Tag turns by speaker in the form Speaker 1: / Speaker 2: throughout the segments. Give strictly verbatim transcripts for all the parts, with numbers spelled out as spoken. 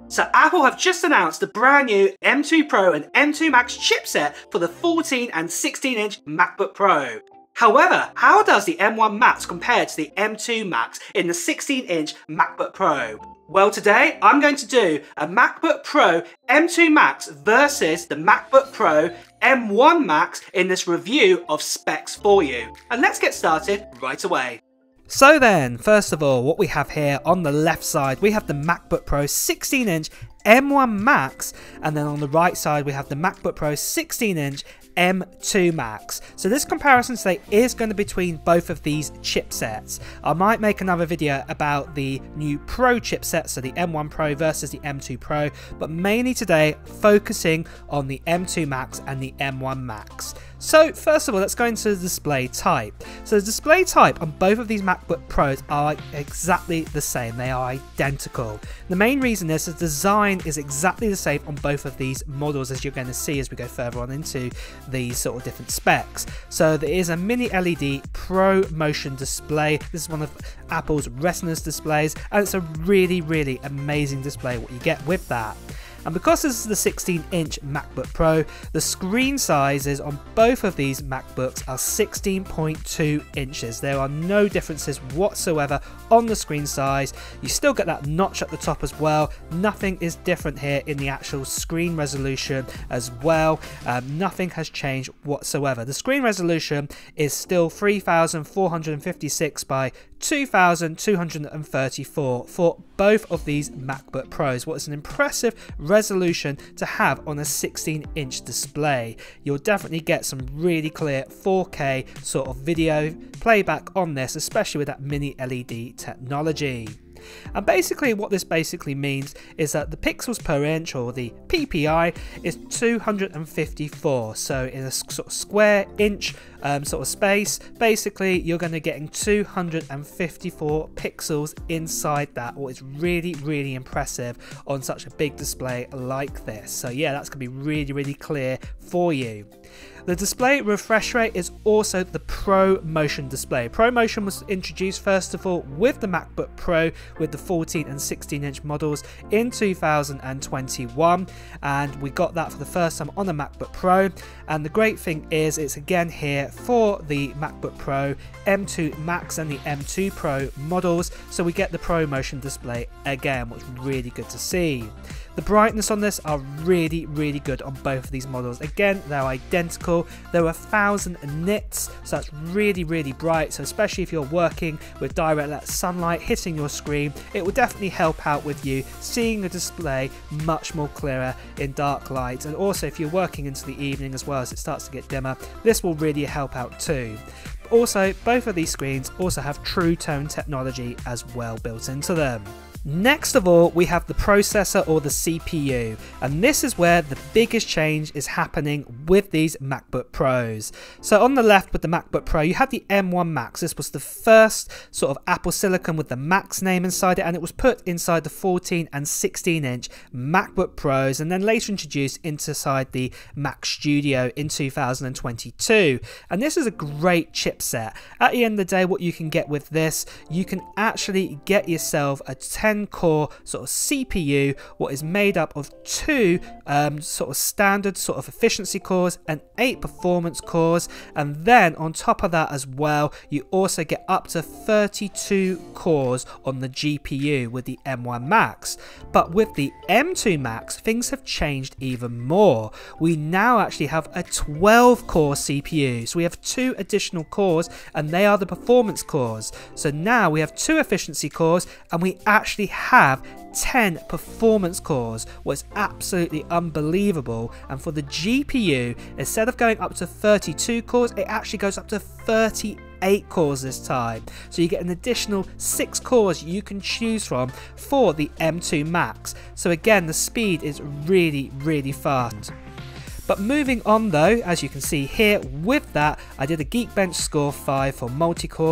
Speaker 1: So Apple have just announced the brand new M two Pro and M two Max chipset for the fourteen and sixteen inch MacBook Pro. However, how does the M one Max compare to the M two Max in the sixteen inch MacBook Pro? Well, today I'm going to do a MacBook Pro M two Max versus the MacBook Pro M one Max in this review of specs for you. And let's get started right away. So then, first of all, what we have here on the left side, we have the MacBook Pro sixteen inch M one Max, and then on the right side we have the MacBook Pro sixteen inch M two Max. So this comparison today is going to be between both of these chipsets. I might make another video about the new Pro chipset, so the M one Pro versus the M two Pro, but mainly today focusing on the M two Max and the M one Max. So first of all, let's go into the display type. So the display type on both of these MacBook Pros are exactly the same. They are identical. The main reason is the design is exactly the same on both of these models, as you're going to see as we go further on into these sort of different specs. So there is a mini L E D Pro Motion display. This is one of Apple's Retina's displays, and it's a really, really amazing display what you get with that. And because this is the sixteen inch MacBook Pro, the screen sizes on both of these MacBooks are sixteen point two inches. There are no differences whatsoever on the screen size. You still get that notch at the top as well. Nothing is different here in the actual screen resolution as well. Um, nothing has changed whatsoever. The screen resolution is still three thousand four hundred fifty-six by two thousand two hundred thirty-four for both of these MacBook Pros. What is an impressive resolution to have on a sixteen inch display. You'll definitely get some really clear four K sort of video playback on this, especially with that mini L E D technology. And basically what this basically means is that the pixels per inch, or the P P I, is two hundred fifty-four. So in a sort of square inch um, sort of space, basically you're going to getting two hundred fifty-four pixels inside that, what is really, really impressive on such a big display like this. So yeah, that's going to be really, really clear for you. The display refresh rate is also the Pro Motion display. Pro Motion was introduced first of all with the MacBook Pro with the fourteen and sixteen inch models in two thousand twenty-one, and we got that for the first time on the MacBook Pro. And the great thing is it's again here for the MacBook Pro M two Max and the M two Pro models, so we get the Pro Motion display again, which is really good to see. The brightness on this are really, really good on both of these models. Again, they're identical. They're a thousand nits, so that's really, really bright. So especially if you're working with direct sunlight hitting your screen, it will definitely help out with you seeing the display much more clearer in dark light. And also if you're working into the evening as well as it starts to get dimmer, this will really help out too. Also, both of these screens also have True Tone technology as well built into them. Next of all, we have the processor, or the C P U, and this is where the biggest change is happening with these MacBook Pros. So on the left with the MacBook Pro, you had the M one Max. This was the first sort of Apple Silicon with the Max name inside it, and it was put inside the fourteen and sixteen inch MacBook Pros, and then later introduced inside the Mac Studio in two thousand twenty-two. And this is a great chipset. At the end of the day, what you can get with this, you can actually get yourself a ten core sort of C P U, what is made up of two um, sort of standard sort of efficiency cores and eight performance cores, and then on top of that as well you also get up to thirty-two cores on the G P U with the M one Max. But with the M two Max, things have changed even more. We now actually have a twelve core C P U, so we have two additional cores, and they are the performance cores. So now we have two efficiency cores, and we actually have ten performance cores, what's absolutely unbelievable. And for the G P U, instead of going up to thirty-two cores, it actually goes up to thirty-eight cores this time. So you get an additional six cores you can choose from for the M two Max. So again, the speed is really, really fast. But moving on though, as you can see here, with that I did a Geekbench score five for multi-core,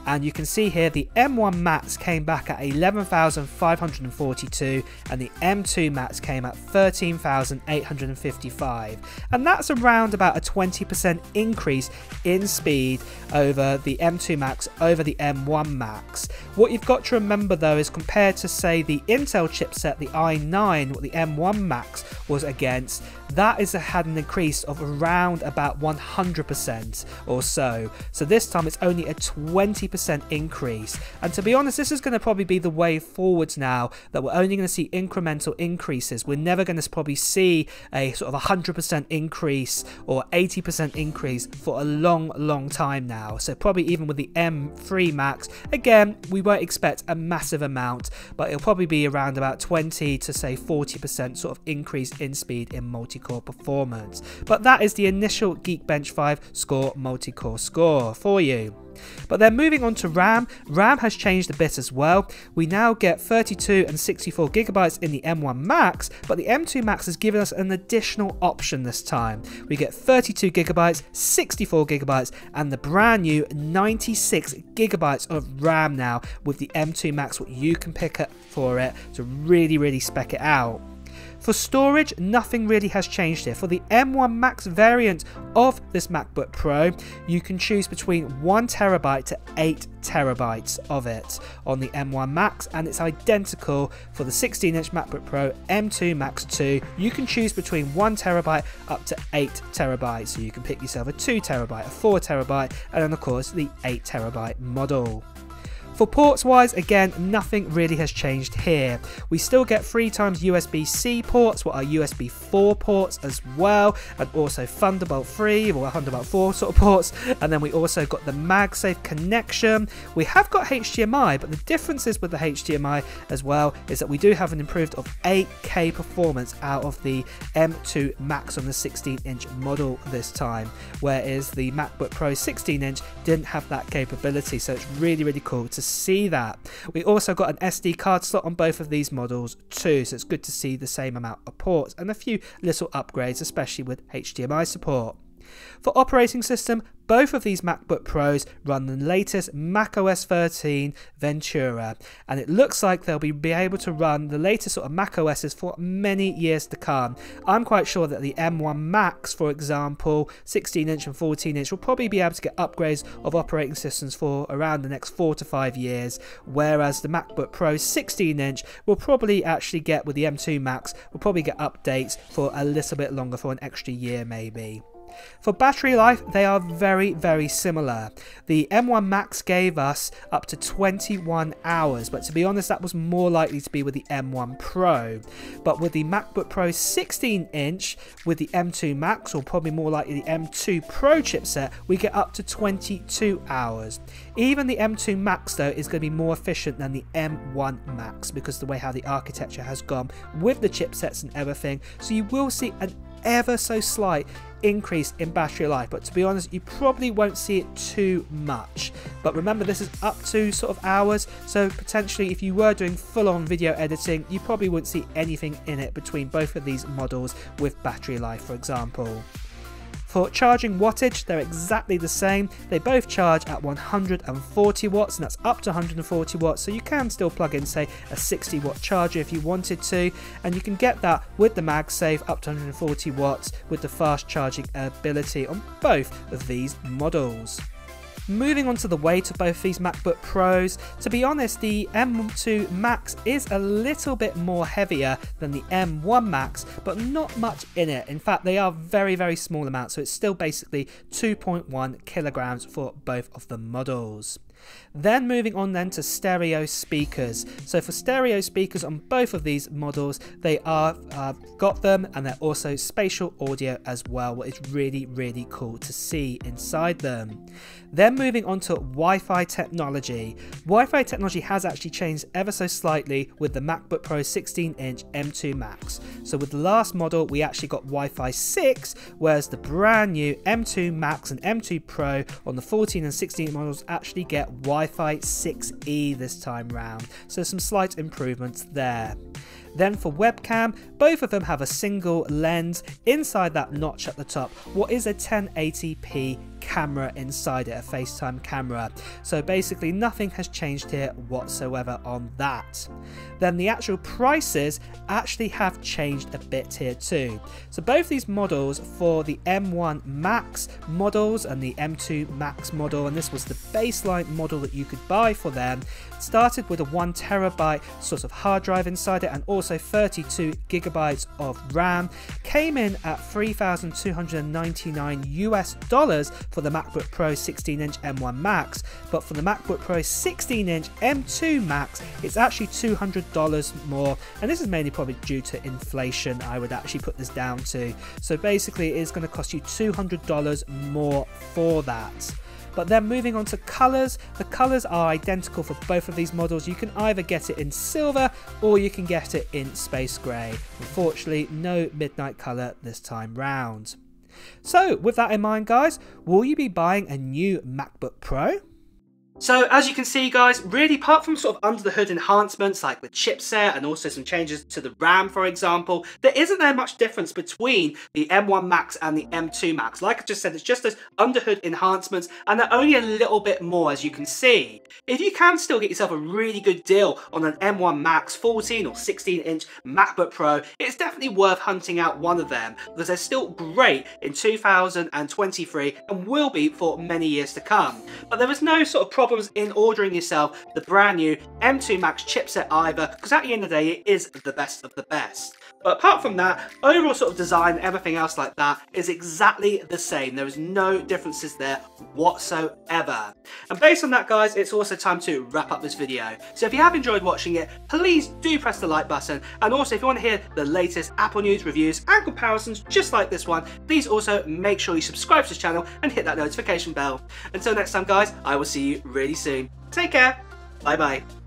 Speaker 1: And you can see here the M one Max came back at eleven thousand five hundred forty-two and the M two Max came at thirteen thousand eight hundred fifty-five, and that's around about a twenty percent increase in speed over the M two Max over the M one Max. What you've got to remember though is compared to say the Intel chipset, the i nine, what the M one Max was against, that is a, had an increase of around about one hundred percent or so. So this time it's only a twenty percent increase. And to be honest, this is going to probably be the way forwards now, that we're only going to see incremental increases. We're never going to probably see a sort of one hundred percent increase or eighty percent increase for a long, long time now. So probably even with the M three Max, again, we won't expect a massive amount, but it'll probably be around about twenty to say forty percent sort of increase in speed in multi-core performance. But that is the initial Geekbench five score multi-core score for you. But then moving on to RAM, RAM has changed a bit as well. We now get thirty-two and sixty-four gigabytes in the M one Max, but the M two Max has given us an additional option this time. We get thirty-two gigabytes, sixty-four gigabytes, and the brand new ninety-six gigabytes of RAM now with the M two Max, what you can pick up for it to really, really spec it out. For storage, nothing really has changed here. For the M one Max variant of this MacBook Pro, you can choose between one terabyte to eight terabytes of it on the M one Max, and it's identical for the sixteen inch MacBook Pro M two Max two. You can choose between one terabyte up to eight terabytes, so you can pick yourself a two terabyte, a four terabyte, and then of course the eight terabyte model. For ports wise, again, nothing really has changed here. We still get three times U S B C ports, what are U S B four ports as well, and also Thunderbolt three or Thunderbolt four sort of ports. And then we also got the MagSafe connection. We have got H D M I, but the differences with the H D M I as well is that we do have an improved of eight K performance out of the M two Max on the sixteen inch model this time, whereas the MacBook Pro sixteen inch didn't have that capability. So it's really, really cool to see that. We also got an S D card slot on both of these models too, so it's good to see the same amount of ports and a few little upgrades, especially with H D M I support. For operating system, both of these MacBook Pros run the latest macOS thirteen Ventura, and it looks like they'll be, be able to run the latest sort of macOSs for many years to come. I'm quite sure that the M one Max, for example, sixteen inch and fourteen inch, will probably be able to get upgrades of operating systems for around the next four to five years, whereas the MacBook Pro sixteen inch will probably actually get, with the M two Max, will probably get updates for a little bit longer, for an extra year maybe. For battery life, they are very, very similar. The M one Max gave us up to twenty-one hours, but to be honest, that was more likely to be with the M one Pro. But with the MacBook Pro sixteen inch, with the M two Max, or probably more likely the M two Pro chipset, we get up to twenty-two hours. Even the M two Max, though, is going to be more efficient than the M one Max because of the way how the architecture has gone with the chipsets and everything. So you will see an ever so slight increase in battery life, but to be honest, you probably won't see it too much. But remember, this is up to sort of hours, so potentially if you were doing full-on video editing, you probably wouldn't see anything in it between both of these models with battery life, for example. For charging wattage, they're exactly the same. They both charge at one hundred forty watts, and that's up to one hundred forty watts, so you can still plug in, say, a sixty watt charger if you wanted to, and you can get that with the MagSafe up to one hundred forty watts with the fast charging ability on both of these models. Moving on to the weight of both these MacBook Pros, to be honest, the M two Max is a little bit more heavier than the M one Max, but not much in it. In fact, they are very, very small amounts, so it's still basically two point one kilograms for both of the models. Then moving on then to stereo speakers. So for stereo speakers on both of these models, they are uh, got them, and they're also spatial audio as well, what is really, really cool to see inside them. Then moving on to Wi-Fi technology. Wi-Fi technology has actually changed ever so slightly with the MacBook Pro sixteen inch M two Max. So with the last model, we actually got Wi-Fi six, whereas the brand new M two Max and M two Pro on the fourteen and sixteen models actually get Wi-Fi six E this time round. So some slight improvements there. Then for webcam, both of them have a single lens inside that notch at the top, what is a ten eighty p
Speaker 2: camera inside it, a FaceTime camera. So basically nothing has changed here whatsoever on that. Then the actual prices actually have changed a bit here too. So both these models, for the M one Max models and the M two Max model, and this was the baseline model that you could buy for them, started with a one terabyte sort of hard drive inside it and also thirty-two gigabytes of RAM, came in at three thousand two hundred ninety-nine US dollars for the MacBook Pro sixteen inch M one Max, but for the MacBook Pro sixteen inch M two Max it's actually two hundred dollars more, and this is mainly probably due to inflation, I would actually put this down to. So basically it is going to cost you two hundred dollars more for that. But then moving on to colours, the colours are identical for both of these models. You can either get it in silver or you can get it in space grey. Unfortunately, no midnight colour this time round. So with that in mind guys, will you be buying a new MacBook Pro?
Speaker 1: So as you can see guys, really apart from sort of under the hood enhancements like the chipset and also some changes to the RAM for example, there isn't there much difference between the M one Max and the M two Max. Like I just said, it's just those under hood enhancements and they're only a little bit more as you can see. If you can still get yourself a really good deal on an M one Max fourteen or sixteen inch MacBook Pro, it's definitely worth hunting out one of them because they're still great in two thousand twenty-three and will be for many years to come. But there is no sort of problem in ordering yourself the brand new M two Max chipset either, because at the end of the day it is the best of the best. But apart from that, overall sort of design and everything else like that is exactly the same. There is no differences there whatsoever. And based on that guys, it's also time to wrap up this video. So if you have enjoyed watching it, please do press the like button, and also if you want to hear the latest Apple news, reviews and comparisons just like this one, please also make sure you subscribe to this channel and hit that notification bell. Until next time guys, I will see you really soon. Take care, bye bye.